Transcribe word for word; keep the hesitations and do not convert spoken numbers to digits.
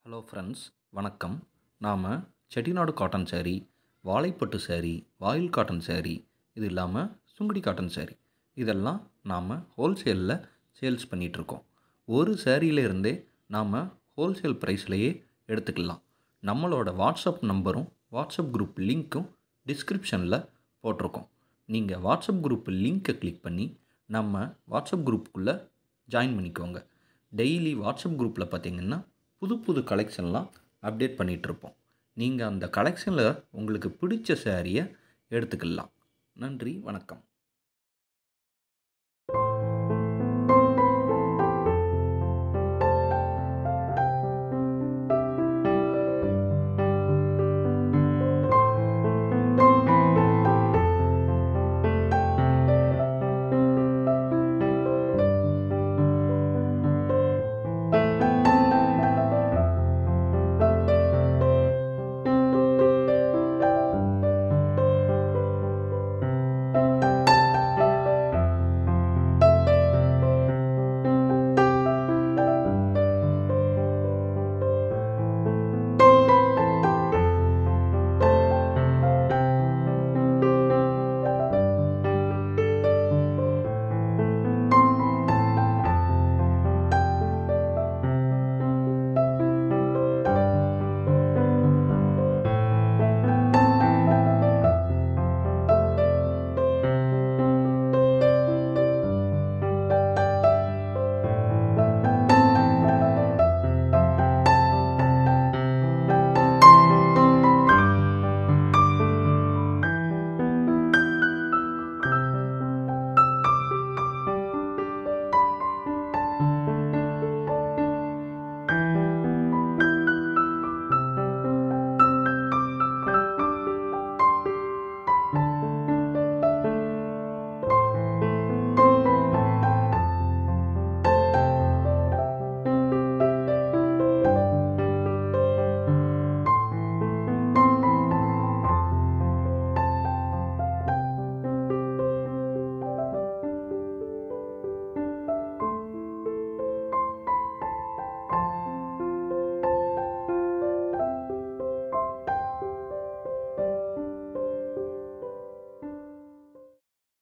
Hello friends, வணக்கம். நாம் Chettinad cotton sari, வாழைப்பட்டு சாரீ, வாயில் காட்டன் சாரீ, இது இல்லாமல் சுங்குடி காட்டன் சாரீ, இதெல்லாம் நாம் ஹோல்சேலில் சேல்ஸ் பண்ணிகிட்ருக்கோம். ஒரு சாரியிலேருந்தே நாம் ஹோல்சேல் ப்ரைஸ்லையே எடுத்துக்கலாம். நம்மளோட வாட்ஸ்அப் நம்பரும் வாட்ஸ்அப் குரூப் லிங்க்கும் டிஸ்கிரிப்ஷனில் போட்டிருக்கோம். நீங்கள் வாட்ஸ்அப் குரூப் லிங்க்கை கிளிக் பண்ணி நம்ம வாட்ஸ்அப் குரூப்புக்குள்ளே ஜாயின் பண்ணிக்கோங்க. டெய்லி வாட்ஸ்அப் குரூப்பில் பார்த்திங்கன்னா புது புது கலெக்ஷன்லாம் அப்டேட் பண்ணிகிட்ருப்போம். நீங்கள் அந்த கலெக்ஷனில் உங்களுக்கு பிடிச்ச சாரியை எடுத்துக்கலாம். நன்றி, வணக்கம்.